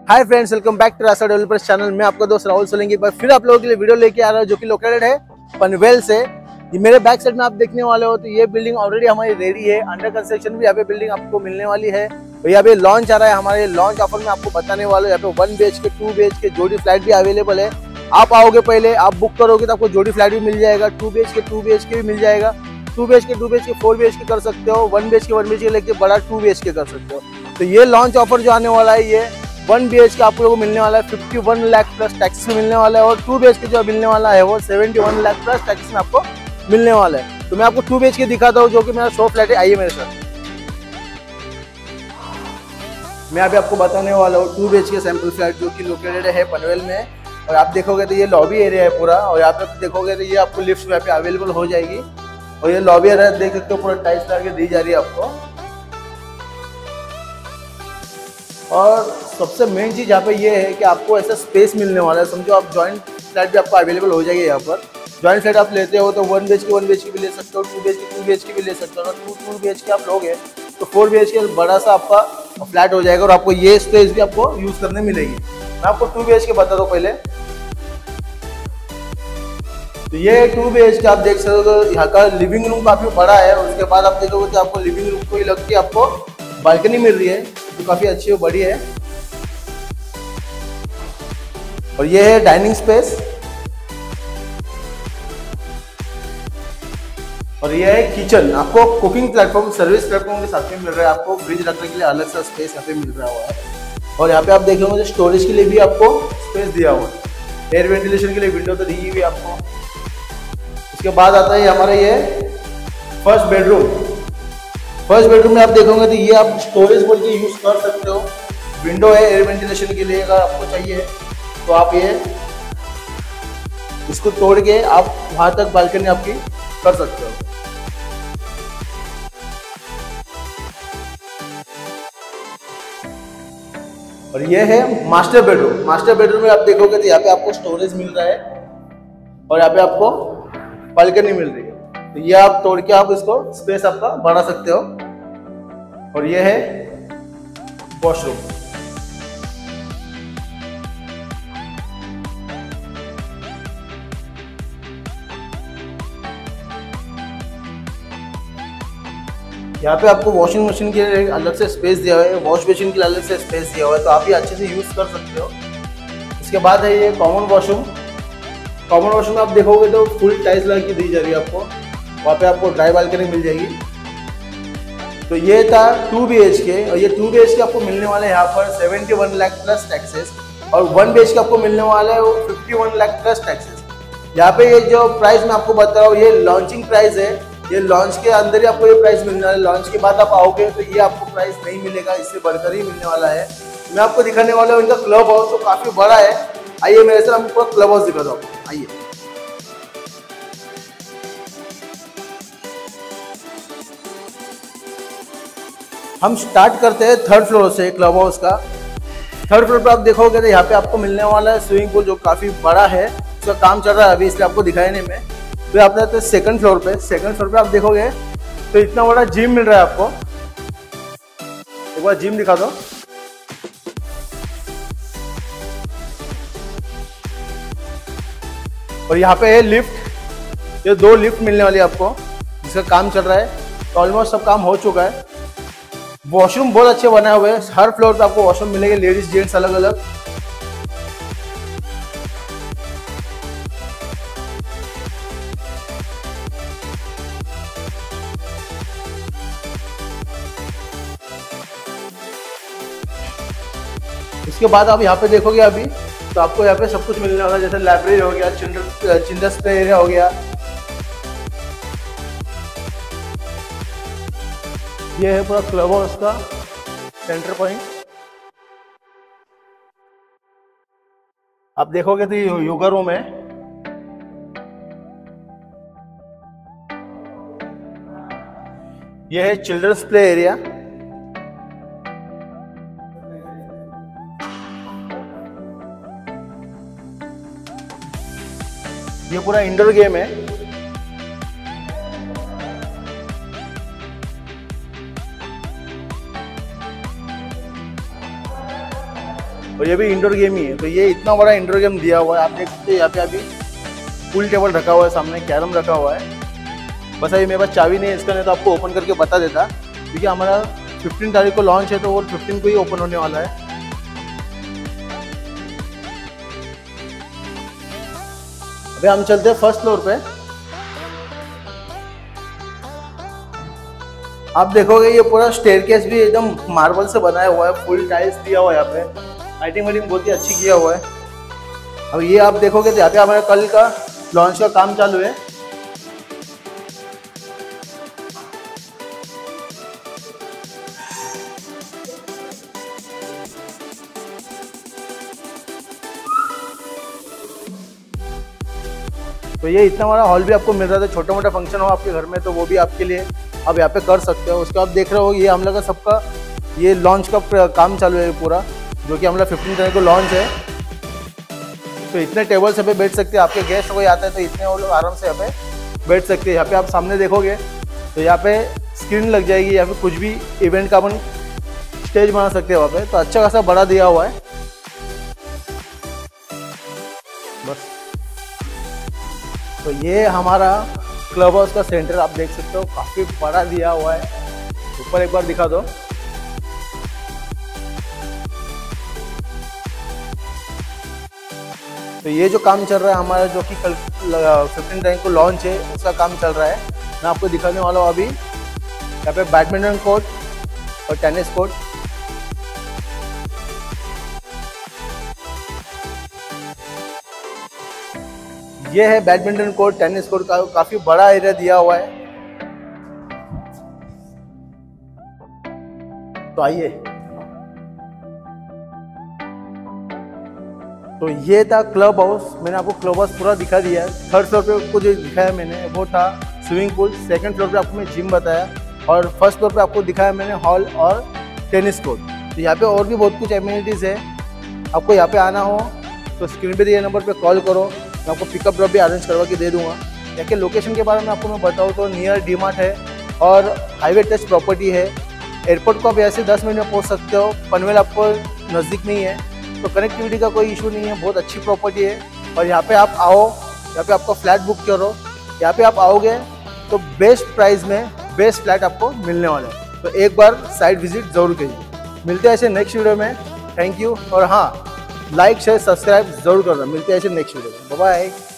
Hi friends, welcome back to Rasta developers channel. मैं आपका दोस्त राहुल सोलंकी पर फिर आप लोगों के लिए वीडियो लेके आ रहा हूँ, जो कि लोकेटेड है पनवेल से। ये मेरे बैक साइड में आप देखने वाले हो तो ये बिल्डिंग ऑलरेडी हमारी रेडी है, अंडर कंस्ट्रक्शन भी यहाँ पे बिल्डिंग आपको मिलने वाली है। और यहाँ पे लॉन्च आ रहा है, हमारे लॉन्च ऑफर में आपको बताने वाला हूँ। यहाँ पे 1 BHK 2 BHK जोड़ी फ्लैट भी अवेलेबल है। आप आओगे, पहले आप बुक करोगे तो आपको जोड़ी फ्लैट भी मिल जाएगा, 2 BHK 2 BHK भी मिल जाएगा। 2 BHK 2 BHK 4 BHK कर सकते हो, 1 BHK 1 BHK लेके बड़ा 2 BHK कर सकते हो। तो ये लॉन्च ऑफर जो आने वाला है, ये 1 BHK आप लोगों को मिलने वाला है 51 लाख प्लस टैक्स में मिलने वाला है, और 2 BHK जो मिलने वाला है वो 71 लाख प्लस टैक्स में आपको मिलने वाला है। तो मैं आपको 2 BHK दिखाता हूँ, जो कि मेरा 100 फ्लैट है। आइए मेरे साथ, मैं अभी आपको बताने वाला हूँ 2 BHK सैंपल फ्लैट, जो कि लोकेटेड है पनवेल में। और आप देखोगे तो ये लॉबी एरिया है पूरा, और यहाँ पे देखोगे तो ये आपको लिफ्ट यहाँ पे अवेलेबल हो जाएगी। और ये लॉबी एरिया देख सकते हो, पूरा टाइल्स लगा के दी जा रही है आपको। और सबसे मेन चीज़ यहाँ पे ये है कि आपको ऐसा स्पेस मिलने वाला है। समझो आप जॉइंट फ्लैट भी आपको अवेलेबल हो जाएगी यहाँ पर। जॉइंट फ्लैट आप लेते हो तो 1 BHK 1 BHK भी ले सकते हो, 2 BHK 2 BHK भी ले सकते हो। अगर 2 BHK आप लोगे तो 4 BHK बड़ा सा आपका फ्लैट हो जाएगा, और आपको ये स्पेस भी आपको यूज करने मिलेगी। मैं आपको 2 BHK बता दूँ पहले। तो ये 2 BHK आप देख सकते हो, यहाँ का लिविंग रूम काफी बड़ा है। उसके बाद आप देखोगे तो आपको लिविंग रूम को ही लग के आपको बालकनी मिल रही है, जो काफी अच्छी और बड़ी है। और ये है डाइनिंग स्पेस, और ये है किचन। आपको कुकिंग प्लेटफॉर्म, सर्विस प्लेटफॉर्म के साथ में मिल रहा है। आपको फ्रिज रखने के लिए अलग सा स्पेस यहाँ पे मिल रहा हुआ है। और यहाँ पे आप देखोगे स्टोरेज के लिए भी आपको स्पेस दिया हुआ है। एयर वेंटिलेशन के लिए विंडो तो दी हुई आपको। उसके बाद आता है हमारा ये फर्स्ट बेडरूम। फर्स्ट बेडरूम में आप देखोगे तो ये आप स्टोरेज बोल के यूज कर सकते हो। विंडो है एयर वेंटिलेशन के लिए, अगर आपको चाहिए तो आप ये इसको तोड़ के आप वहां तक बालकनी आपकी कर सकते हो। और ये है मास्टर बेडरूम। मास्टर बेडरूम में आप देखोगे तो यहाँ पे आपको स्टोरेज मिल रहा है, और यहाँ पे आपको बालकनी मिल रही है। तो ये आप तोड़ के आप इसको स्पेस आपका बढ़ा सकते हो। और ये है वॉशरूम। यहाँ पे आपको वॉशिंग मशीन के लिए अलग से स्पेस दिया हुआ है, वॉश बेसिन के लिए अलग से स्पेस दिया हुआ है, तो आप ये अच्छे से यूज कर सकते हो। इसके बाद है ये कॉमन वॉशरूम। कॉमन वॉशरूम में आप देखोगे तो फुल टाइल्स लगा के दी जा रही है आपको। वहाँ पे आपको ड्राई बालकनी मिल जाएगी। तो ये था 2 BHK, और ये 2 BHK आपको मिलने वाला है यहाँ पर 71 लाख प्लस टैक्सेस, और 1 BHK आपको मिलने वाला है वो 51 लाख प्लस टैक्सेस। यहाँ पे ये जो प्राइस मैं आपको बता रहा हूँ, ये लॉन्चिंग प्राइस है। ये लॉन्च के अंदर ही आपको ये प्राइस मिलने वाला है। लॉन्च के बाद आप आओगे तो ये आपको प्राइस नहीं मिलेगा, इससे बढ़कर ही मिलने वाला है। मैं आपको दिखाने वाला हूँ इनका क्लब हाउस, तो काफी बड़ा है। आइए मेरे साथ, हमको क्लब हाउस दिखाता हूँ। आइए, हम स्टार्ट करते हैं 3rd फ्लोर से क्लब हाउस का। 3rd फ्लोर पर आप देखोगे तो यहाँ पे आपको मिलने वाला है स्विमिंग पूल, जो काफी बड़ा है। उसका काम चल रहा है अभी, इसलिए आपको दिखाया नहीं मैं। तो आप जाते हैं 2nd फ्लोर पे। 2nd फ्लोर पे आप देखोगे तो इतना बड़ा जिम मिल रहा है आपको। एक बार जिम दिखा दो। और यहाँ पे है लिफ्ट। ये 2 लिफ्ट मिलने वाली है आपको, जिसका काम चल रहा है। तो ऑलमोस्ट सब काम हो चुका है। वॉशरूम बहुत अच्छे बनाए हुए हैं। हर फ्लोर पे आपको वॉशरूम मिलेंगे, लेडीज जेंट्स अलग अलग। उसके बाद आप यहाँ पे देखोगे अभी, तो आपको यहाँ पे सब कुछ मिलने वाला है, जैसे लाइब्रेरी हो गया, चिल्ड्रंस प्ले एरिया हो गया। ये है पूरा क्लब हाउस का सेंटर पॉइंट। आप देखोगे तो ये योगा रूम है। ये है चिल्ड्रंस प्ले एरिया। ये पूरा इंडोर गेम है। और ये भी इंडोर गेम ही है। तो ये इतना बड़ा इंडोर गेम दिया हुआ है, आप देख सकते हैं यहाँ पे अभी पूल टेबल रखा हुआ है, सामने कैरम रखा हुआ है। बस अभी मेरे पास चाबी नहीं है इसका, नहीं तो आपको ओपन करके बता देता, क्योंकि हमारा 15 तारीख को लॉन्च है तो वो 15 को ही ओपन होने वाला है। अभी हम चलते हैं फर्स्ट फ्लोर पे। आप देखोगे ये पूरा स्टेयरकेस भी एकदम मार्बल से बनाया हुआ है, फुल टाइल्स दिया हुआ है यहाँ पे, लाइटिंग वाइटिंग बहुत ही अच्छी किया हुआ है। अब ये आप देखोगे तो यहाँ पे हमारा कल का लॉन्च का काम चालू है। तो ये इतना बड़ा हॉल भी आपको मिल रहा था, छोटा मोटा फंक्शन हो आपके घर में तो वो भी आपके लिए आप यहाँ पे कर सकते हो। उसके बाद देख रहे हो ये हम लोग का सबका ये लॉन्च का काम चालू है पूरा, जो कि हम लोग 15 तारीख को लॉन्च है। तो इतने टेबल्स यहाँ पे बैठ सकते हैं, आपके गेस्ट कोई आता है तो इतने वो लोग आराम से यहाँ पे बैठ सकते हैं। यहाँ पे आप सामने देखोगे तो यहाँ पे स्क्रीन लग जाएगी, या फिर कुछ भी इवेंट का अपन स्टेज बना सकते हैं वहाँ पे। तो अच्छा खासा बड़ा दिया हुआ है बस। तो ये हमारा क्लब हाउस का सेंटर आप देख सकते हो, काफ़ी बड़ा दिया हुआ है। ऊपर एक बार दिखा दो। तो ये जो काम चल रहा है हमारा, जो कि कल 15 तारीख को लॉन्च है, उसका काम चल रहा है। मैं आपको दिखाने वाला हूँ अभी। यहाँ पे बैडमिंटन कोर्ट और टेनिस कोर्ट, ये है बैडमिंटन कोर्ट, टेनिस कोर्ट का काफी बड़ा एरिया दिया हुआ है। तो आइए, तो ये था क्लब हाउस। मैंने आपको क्लब हाउस पूरा दिखा दिया है। थर्ड फ्लोर पे आपको जो दिखाया मैंने वो था स्विमिंग पूल। सेकंड फ्लोर पे आपको मैं जिम बताया, और फर्स्ट फ्लोर पे आपको दिखाया मैंने हॉल और टेनिस कोर्ट। तो यहाँ पे और भी बहुत कुछ एमिनिटीज़ है। आपको यहाँ पे आना हो तो स्क्रीन पे दिए नंबर पे कॉल करो, मैं आपको पिकअप ड्रॉप भी अरेंज करवा के दे दूँगा। यहाँ के लोकेशन के बारे में आपको मैं बताऊँ तो नियर डी मार्ट है और हाईवे टच प्रॉपर्टी है। एयरपोर्ट को आप ऐसे 10 मिनट में पहुँच सकते हो। पनवेल आपको नज़दीक नहीं है, तो कनेक्टिविटी का कोई इशू नहीं है, बहुत अच्छी प्रॉपर्टी है। और यहाँ पे आप आओ, यहाँ पे आपको फ्लैट बुक करो, यहाँ पे आप आओगे तो बेस्ट प्राइस में बेस्ट फ्लैट आपको मिलने वाला है। तो एक बार साइट विजिट जरूर कीजिए। मिलते हैं ऐसे नेक्स्ट वीडियो में। Thank you. और हाँ, लाइक शेयर सब्सक्राइब जरूर करना। मिलते हैं ऐसे नेक्स्ट वीडियो में। Bye bye.